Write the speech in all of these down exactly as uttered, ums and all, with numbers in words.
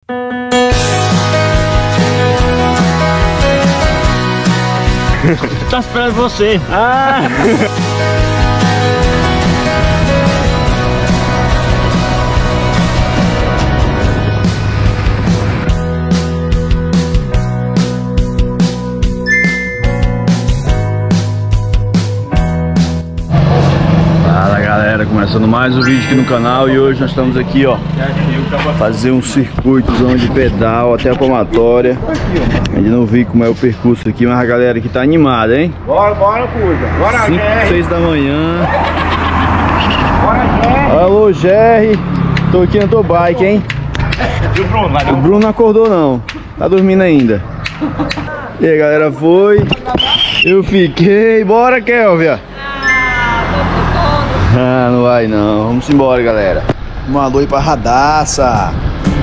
Tá esperando você. Ah! Fala galera, começando mais um vídeo aqui no canal e hoje nós estamos aqui, ó, fazer um circuitozão de pedal até a palmatória. Ainda não vi como é o percurso aqui, mas a galera aqui tá animada, hein? Bora, bora, curva. Bora, cinco, seis da manhã. Bora, Jerry. Alô, Jerry. Tô aqui na tua bike, hein? E o Bruno? Vai dar O Bruno não acordou não, tá dormindo ainda. E aí galera, foi. Eu fiquei. Bora, Kelvia. Ah, não vai não. Vamos embora, galera. Um alô aí pra Radassa.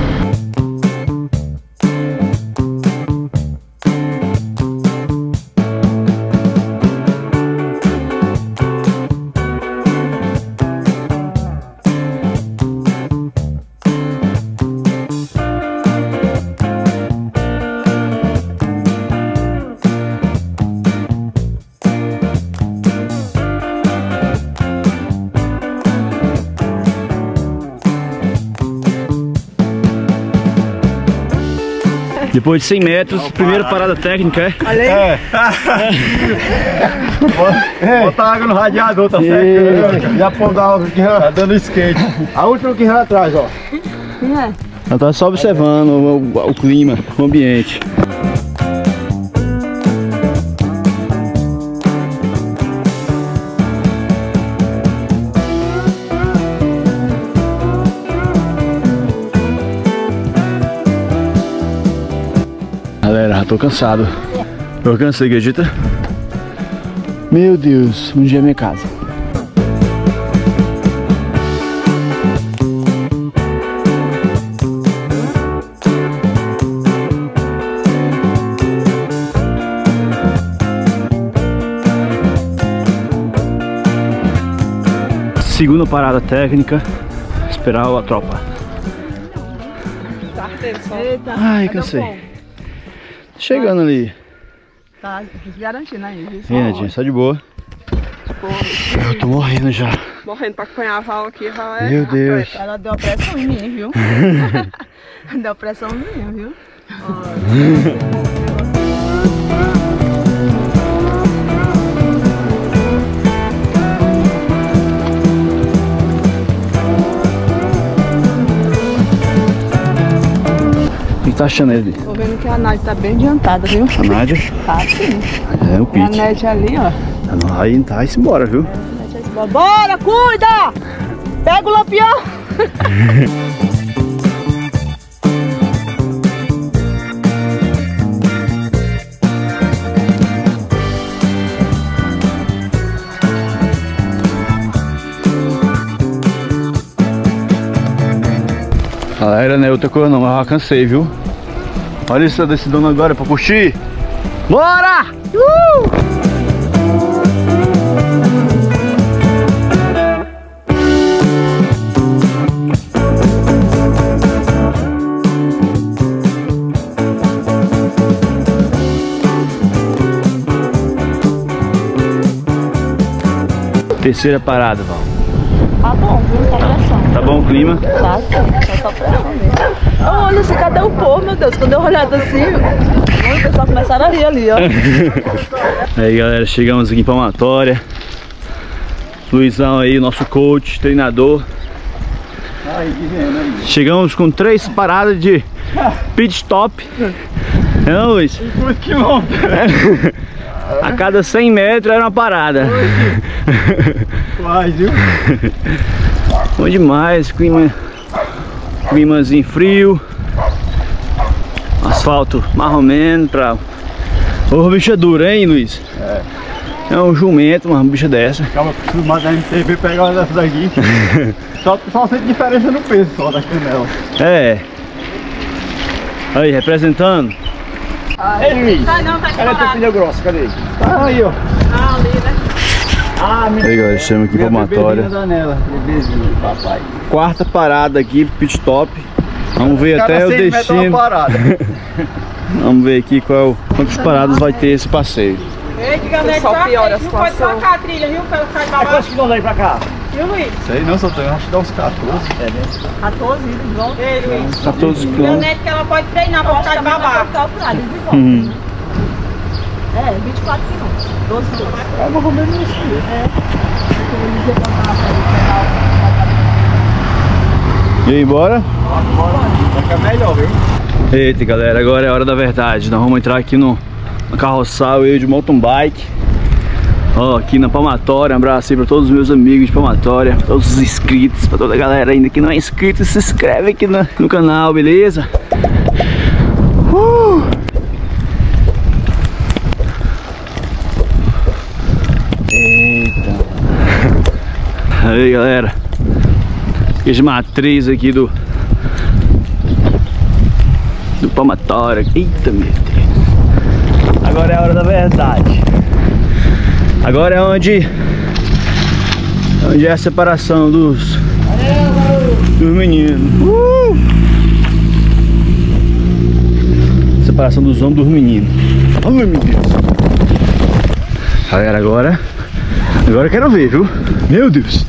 Depois de cem metros, primeira parada técnica, é? Olha aí. É. É. Bota água no radiador, tá certo? Já pôr da água aqui, tá dando skate. A última que vai atrás, ó. É. Ela tá só observando o, o, o clima, o ambiente. Galera, tô cansado. Eu cansei, acredita? Meu Deus, onde é minha casa? Segunda parada técnica, esperar a tropa. Eita, ai, cansei. Chegando ali. Tá garantindo aí, viu? Vem, Nadinha, só de boa. Porra, Eu tô morrendo já. morrendo pra acompanhar a Val aqui, Val é. Meu Deus. Ela deu pressão em mim, viu? Deu pressão em mim, viu? O que tá achando ele? Tô vendo que a Nádia tá bem adiantada, viu? A Nádia? Tá sim. É, o E a Pete. Nete ali, ó. Aí tá, vai-se embora, viu? Bora, cuida! Pega o lampião! Galera, não é outra coisa não, mas eu já cansei, viu? Olha essa decidão agora pra curtir. Bora! Uh! Terceira parada, Val. Tá bom, viu? Tá pressão. Tá bom o clima? Tá sim, só tá pressão mesmo. Eu olho assim, cadê o povo, meu Deus? Quando eu olhado assim, o pessoal começaram a rir ali, ó. Aí galera, chegamos aqui em Palmatória. Luizão aí, nosso coach, treinador. Chegamos com três paradas de pit stop. Não, Luiz? Quantos quilômetros? A cada cem metros era uma parada. Quase, viu? Bom demais, clima, climazinho frio. Asfalto marromeno pra... Ô, bicha dura, hein, Luiz? É. É um jumento, uma bicha dessa. Ficava acostumado a M T V pegar uma dessas daqui. Só, só sente diferença no peso só da canela. É. Aí, representando. Ei, Luiz! Tá não, tá Cadê teu pneu grosso? Cadê ele? Tá aí, ó. Ah, ali, né? Ah, minha... Aí, galera, estamos aqui em Palmatória. Bebezinha, papai. Quarta parada aqui, pit stop. Vamos ver até o destino. Vamos ver aqui qual, quantas paradas vai ter esse passeio. Só piora a situação. Pode tocar a trilha, viu? Pra ficar de baixo. Quantos quilômetros aí pra cá? Viu, Luiz? Sei não, só tem, acho que dá uns quatorze. É, né? quatorze, de volta. Ei, Luiz. quatorze A quilômetros. net que ela pode treinar pra ficar de babaca. Hum. É, vinte e quatro quilômetros. doze quilômetros. É, vou comer isso. E aí, bora? Vai ficar melhor, viu? Eita, galera, agora é a hora da verdade. Nós vamos entrar aqui no, no carroçal, eu de mountain bike. Ó, aqui na Palmatória. Um abraço aí pra todos os meus amigos de Palmatória, pra todos os inscritos, pra toda a galera ainda que não é inscrito, se inscreve aqui no, no canal, beleza? Uh! Eita. Aí, galera, de matriz aqui do do Palmatória. Eita, meu Deus. Agora é a hora da verdade. Agora é onde onde é a separação dos dos meninos. Uh! Separação dos homens dos meninos. Ai, meu Deus. Galera, agora agora eu quero ver, viu? Meu Deus.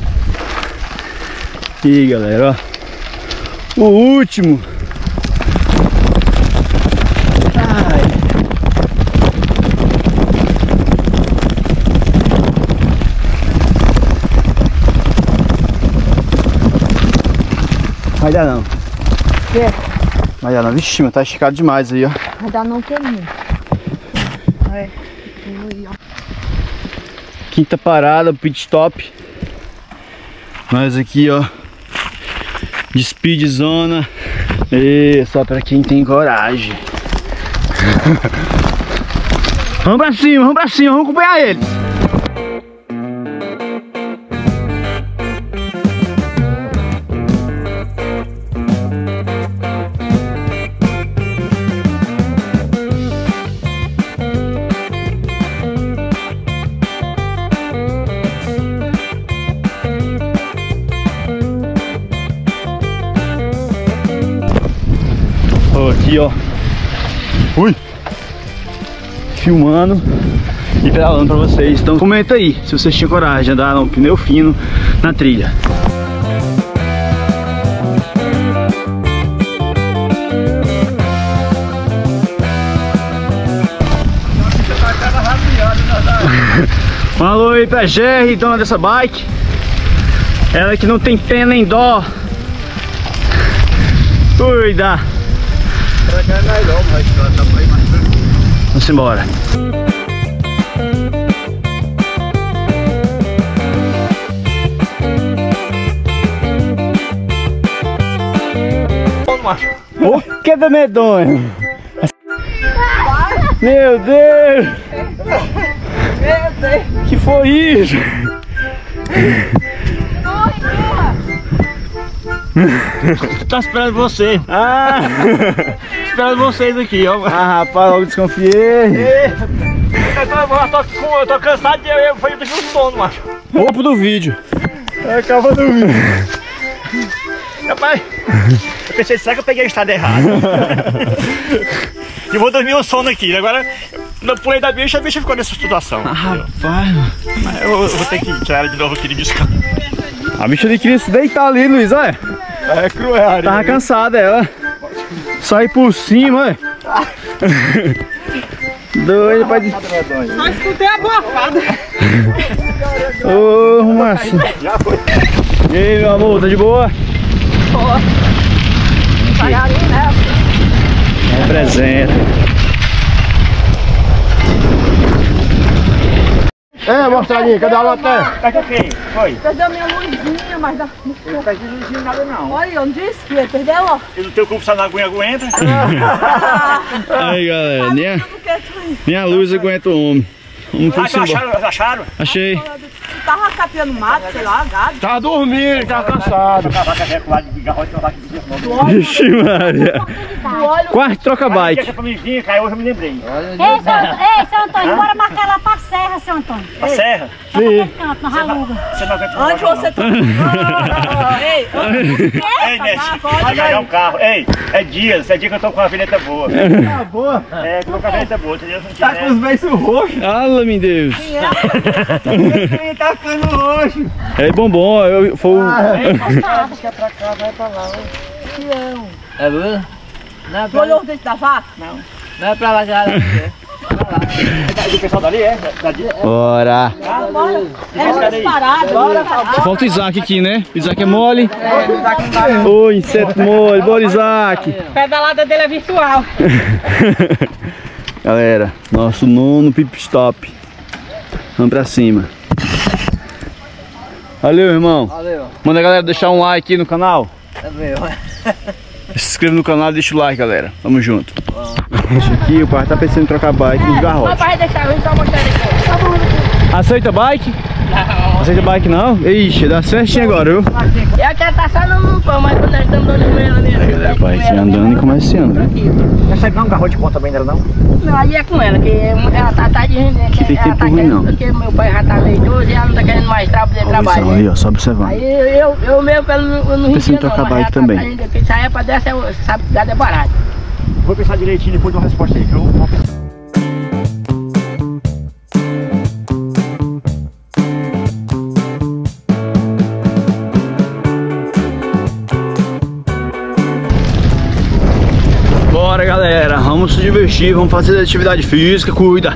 E galera, ó, o último. Ai. Vai dar não. Quê? Vai dar não. Vixe, mas tá esticado demais aí, ó. Vai dar não, que é. Quinta parada, pit stop. Nós aqui, ó, de speed zona. E só pra quem tem coragem. Vamos pra cima, vamos pra cima, vamos acompanhar eles. Aqui, ó, ui, filmando e pedalando pra vocês. Então comenta aí se vocês tinham coragem de andar no pneu fino na trilha. Um alô aí pra Jerry, dona dessa bike. Ela que não tem pena nem dó. Cuida. Vamos embora. O que é medonho? Meu Deus! Meu Deus! Que foi isso? Tá esperando você. Ah! Esperando vocês aqui, ó. Ah, rapaz, logo desconfiei. Eu tô, eu tô, com- eu tô cansado de eu, eu fui deixar o sono, macho. Roupa do vídeo. Acaba dormindo. Rapaz, eu pensei, será que eu peguei a estrada errada? E vou dormir um sono aqui. Agora eu pulei da bicha e a bicha ficou nessa situação. Ah, rapaz. Mas eu, eu vou ter que tirar ela de novo aqui de descanso. A bicha ali queria se deitar ali, Luiz, olha. É cruel. Tava cansada ela. Sai por cima, olha. Doido pra... Só escutei a bofada. Ô, Márcio. E aí, meu amor, tá de boa? Boa. Devagarinho, né? Representa. É, mostradinha, cadê a lanterna? Tá com quem? Foi? Perdeu minha luzinha, mas dá... Não tá dirigindo nada não. Olha, eu não disse que ia perder, ó. E no teu corpo só não aguenta, aguenta. Aí, galera, nem a, nem a luz aguenta o homem. Vamos Ah, tudo embora. acharam, acharam? Achei. Tu tava capiando mato, sei lá, gado. Tá dormindo, tá cansado. A vaca recuada de garrote, uma vaca de Vixe, Maria. Quarto troca bike. Deixa pra mim vir, cara, hoje eu me lembrei. Ei, seu, ei, seu Antônio, bora marcar lá pra serra, seu Antônio. A serra? Lá naquele canto, na raluga. Você não aguenta Onde você tá? Ei, Ei, Nete, vai ganhar um carro. Ei, é dias, é dia que eu tô com uma vinheta boa. Tá boa? É, que eu tô com a vinheta boa, entendeu? Tá com os beiços roxos. Fala, meu Deus. Ele tá ficando roxo. É bombom, eu foi o... Deixa é pra cá, vai pra lá. É Lula? Não é tu pra, olhou o dente da vaca? não é pra lá que ela quer. O pessoal dali é? Da dia é? Bora. É disparado. Bora, Falta o Isaac aqui, né? O Isaac é mole. Oi, inseto mole. Bora, Isaac. Pedalada dele é virtual. Galera, nosso nono pit stop. Vamos pra cima. Valeu, irmão. Valeu. Manda a galera deixar um like aí no canal. Valeu. Se inscreva no canal e deixa o like, galera. Tamo junto. Deixa aqui, o pai tá pensando em trocar bike nos garrotes. Vai deixar, vem só mostrar aqui. Aceita bike? Não. Aceita bike não? Ixi, dá certinho agora, viu? Eu quero estar só no pão, mas quando nós estamos dando meia ali. Aí, galera, pai, aqui andando e começando, viu? Não sai não um garrote de ponta também dela, não? Não, aí é com ela, que ela tá, tá de gente. Aqui tem ela tempo tá ruim, querendo, não. porque meu pai já tá meio idoso e ela não tá querendo mais tra poder trabalhar. Aí, ó, só observando. Aí eu, eu mesmo pelo eu não Pensando em rendia trocar não, mas bike ela tá- também. a gente- Isso aí é pra dessa, você sabe que gado é barato. Vou pensar direitinho depois de uma resposta aí, que eu vou pensar. Bora, galera, vamos se divertir, vamos fazer atividade física, cuida.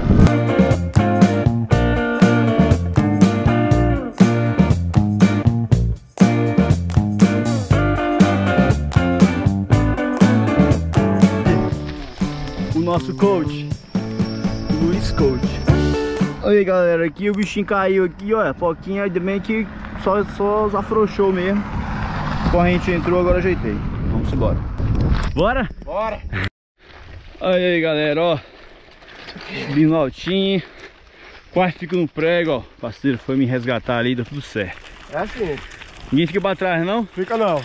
O nosso coach, o Luiz Coach. Aí, galera, aqui o bichinho caiu aqui, ó, pouquinho, ainda bem que só, só afrouxou mesmo. A corrente entrou, agora ajeitei. Vamos embora. Bora? Bora! Aí, aí, galera, ó. Subindo altinho. Quase fico no prego, ó. O parceiro foi me resgatar ali, deu tudo certo. É assim. Ninguém fica pra trás, não? Fica não.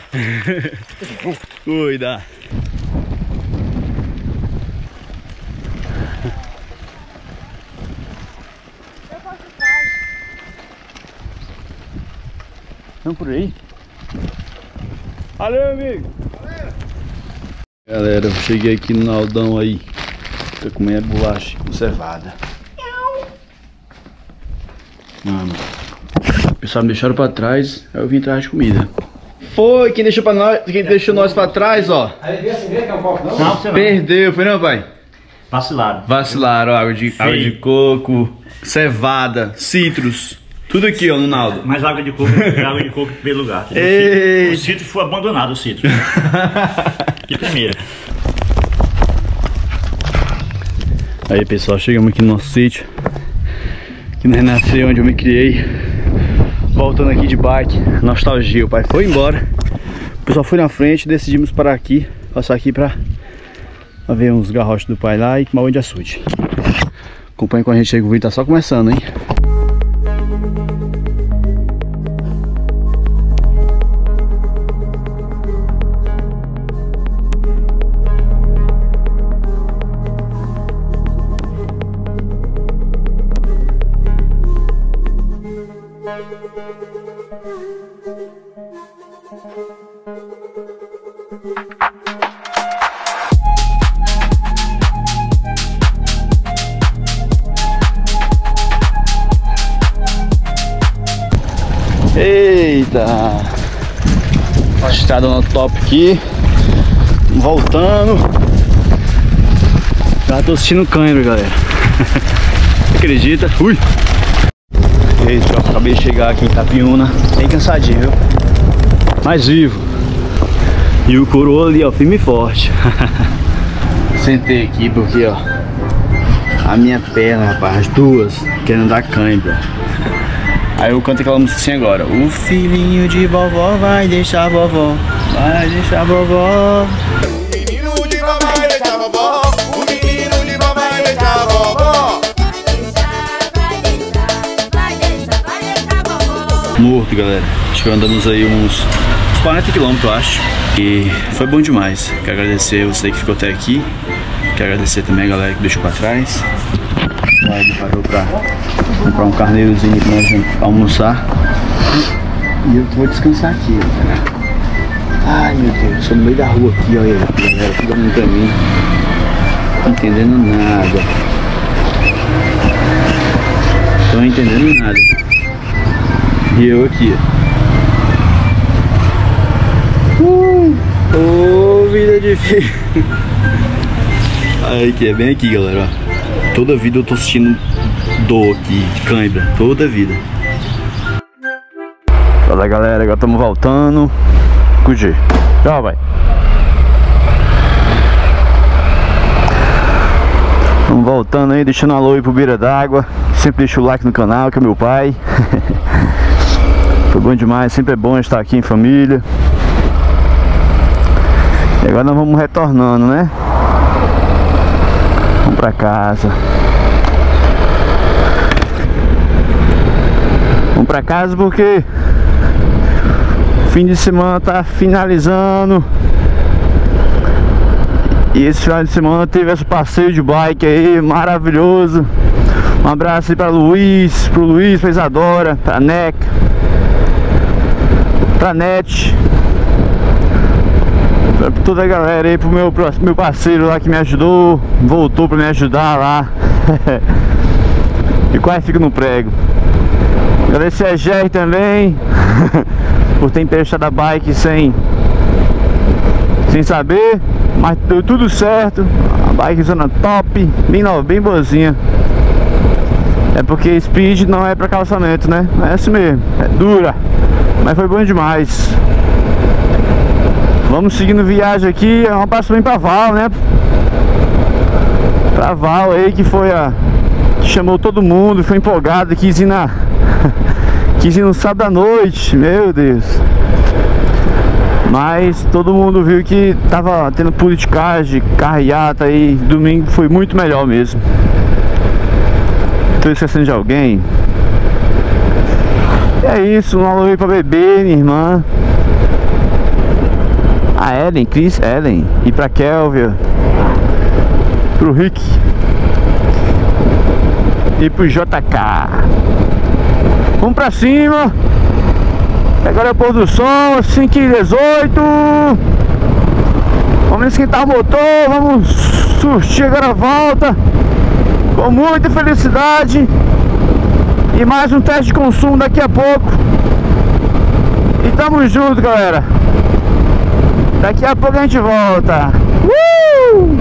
Cuida. Vamos por aí. Valeu, amigo. Valeu. Galera, eu cheguei aqui no Naldão aí. Tô comendo bolacha conservada. Mano, o pessoal me deixaram pra trás, aí eu vim atrás de comida. Foi, quem deixou, pra nós, quem deixou nós pra trás, ó. Não, você não. Perdeu, foi não, pai? Vacilaram. Vacilaram, ó, água de, água de coco, cevada, citros. Tudo aqui, ó, no Naldo. Mais água de coco, água de coco pelo lugar. Ei. O sítio foi abandonado, o sítio. Que primeira. Aí, pessoal, chegamos aqui no nosso sítio. Aqui no Renascer, onde eu me criei. Voltando aqui de bike. Nostalgia, o pai foi embora. O pessoal foi na frente, decidimos parar aqui. Passar aqui pra, pra ver uns garrotes do pai lá e tomar banho de açude. Acompanha com a gente aí, que o vídeo tá só começando, hein? Eita! Estrada no top aqui. Voltando. Já tô assistindo câimbra, galera. Acredita? Ui! Eita, eu acabei de chegar aqui em Itapiúna. Bem cansadinho, viu? Mas vivo. E o coroa ali, ó, firme e forte. Sentei aqui porque, ó, a minha perna, rapaz, as duas, querendo dar câimbra. Aí eu canto aquela música assim agora. O filhinho de vovó vai deixar a vovó, vai deixar a vovó. O menino de vovó vai deixar a vovó, o menino de vovó vai deixar a vovó. Vai deixar, vai deixar, vai deixar, vai deixar, vovó. Morto, galera. Acho que andamos aí uns quarenta quilômetros, eu acho. E foi bom demais. Quero agradecer você que ficou até aqui. Quero agradecer também a galera que deixou pra trás. Ele parou pra comprar um carneirozinho pra nós almoçar. E eu vou descansar aqui, ó. Ai meu Deus, sou no meio da rua aqui, olha aí, galera, tudo olhando pra mim. Não tô entendendo nada. Tô entendendo nada. E eu aqui, ó. Uh, oh, vida difícil. Aí que é bem aqui, galera, ó. Toda vida eu tô sentindo dor aqui, cãibra, toda vida. Fala galera, agora estamos voltando. Cuidei. Tchau, vai. Estamos voltando aí, deixando um alô aí pro Beira d'Água. Sempre deixa o like no canal, que é meu pai. Foi bom demais, sempre é bom estar aqui em família. E agora nós vamos retornando, né? Vamos pra casa. Vamos pra casa porque fim de semana tá finalizando. E esse final de semana teve esse passeio de bike aí, maravilhoso. Um abraço aí pra Luiz, pro Luiz, pra Isadora, pra Neca, pra Net, pra toda a galera aí, pro meu, pro meu parceiro lá que me ajudou, voltou pra me ajudar lá. E quase fica no prego. Agradecer a Jerry também por ter emprestado a bike sem sem saber, mas deu tudo certo. A bike zona top, bem nova, bem boazinha. É porque speed não é pra calçamento, né? É assim mesmo, é dura, mas foi bom demais. Vamos seguindo viagem aqui. Um abraço bem pra Val, né? Pra Val aí que foi a que chamou todo mundo, foi empolgado, quis ir na quis ir no sábado à noite, meu Deus. Mas todo mundo viu que tava tendo politicagem, carreata aí. Domingo foi muito melhor mesmo. Tô esquecendo de alguém. E é isso, um alô aí pra bebê, minha irmã, a Ellen, Cris, Ellen. E pra Kelvia, pro Rick e pro J K. Vamos pra cima. Agora é o pôr do sol, cinco e dezoito. Vamos esquentar o motor. Vamos surtir agora a volta com muita felicidade. E mais um teste de consumo daqui a pouco. E tamo junto, galera. Daqui a pouco a gente volta. Uh!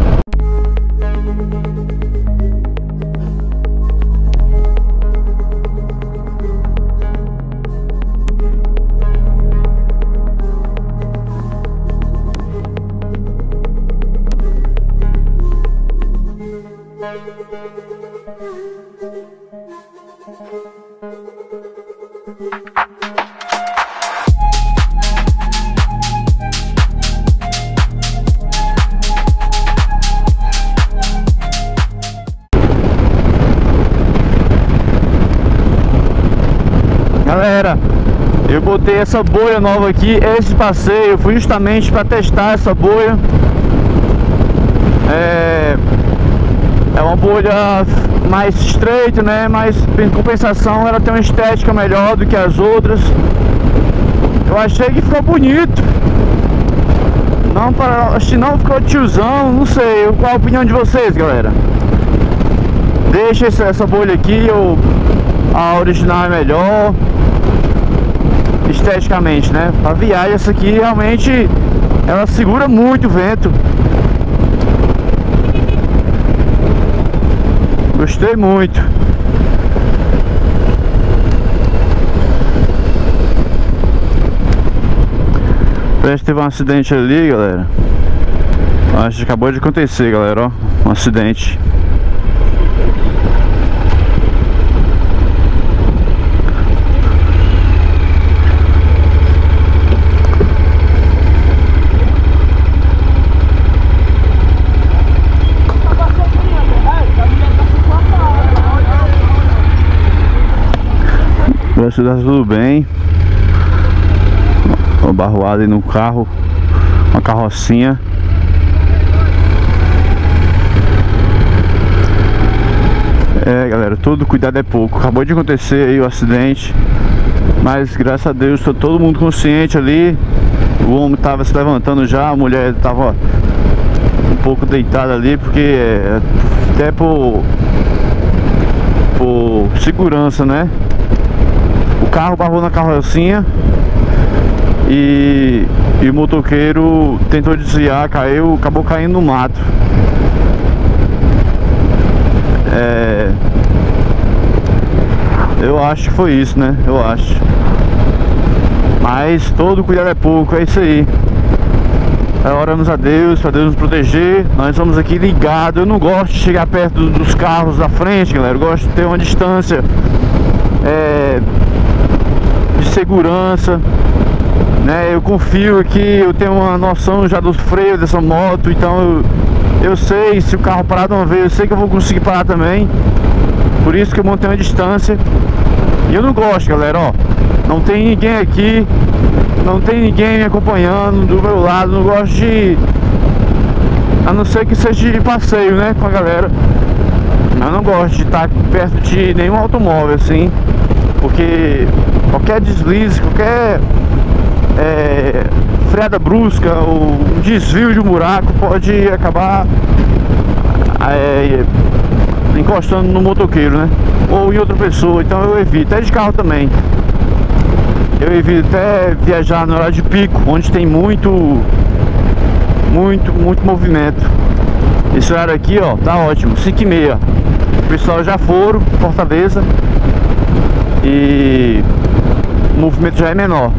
Galera, eu botei essa boia nova aqui. Esse passeio foi justamente para testar essa boia. É, é uma bolha mais estreita, né? Mas em compensação ela tem uma estética melhor do que as outras. Eu achei que ficou bonito. Não, para, acho que não ficou tiozão, não sei. Qual a opinião de vocês, galera? Deixa essa, essa bolha aqui, ou a original é melhor esteticamente, né? Pra viagem, essa aqui realmente ela segura muito o vento. Gostei muito. Parece que teve um acidente ali, galera. Acho que acabou de acontecer, galera, ó. Um acidente. Parece que tá tudo bem. uma barroada aí no carro, uma carrocinha. É, galera, todo cuidado é pouco. Acabou de acontecer aí o acidente, mas graças a Deus tá todo mundo consciente ali. O homem tava se levantando já, a mulher tava um pouco deitada ali, porque é, até por, por segurança, né? O carro barrou na carrocinha e, e o motoqueiro tentou desviar, caiu, acabou caindo no mato. É, eu acho que foi isso, né? Eu acho. Mas todo cuidado é pouco, é isso aí. É, oramos a Deus, para Deus nos proteger. Nós vamos aqui ligados. Eu não gosto de chegar perto dos carros da frente, galera. Eu gosto de ter uma distância é, de segurança, né? Eu confio que eu tenho uma noção já dos freios dessa moto. Então eu, eu sei, se o carro parar de uma vez, eu sei que eu vou conseguir parar também. Por isso que eu mantenho a distância. E eu não gosto, galera, ó. Não tem ninguém aqui, não tem ninguém me acompanhando do meu lado. Não gosto de... a não ser que seja de passeio, né, com a galera. Eu não gosto de estar perto de nenhum automóvel, assim. Porque qualquer deslize, qualquer é, freada brusca ou um desvio de um buraco pode acabar é, encostando no motoqueiro, né? Ou em outra pessoa. Então eu evito, até de carro também. Eu evito até viajar no horário de pico, onde tem muito, muito, muito movimento. Esse horário aqui, ó, tá ótimo, cinco e meia. O pessoal já foram, Fortaleza, e o movimento já é menor.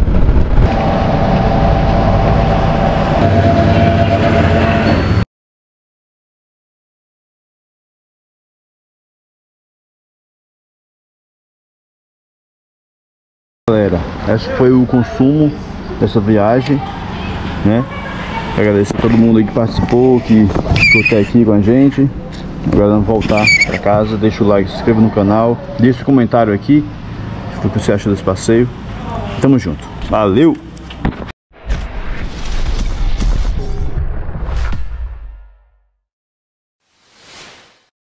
Galera, esse foi o consumo dessa viagem, né? Agradeço a todo mundo aí que participou, que ficou até aqui com a gente. Agora vamos voltar para casa. Deixa o like, se inscreva no canal, deixa o comentário aqui o que você achou desse passeio. Tamo junto, valeu!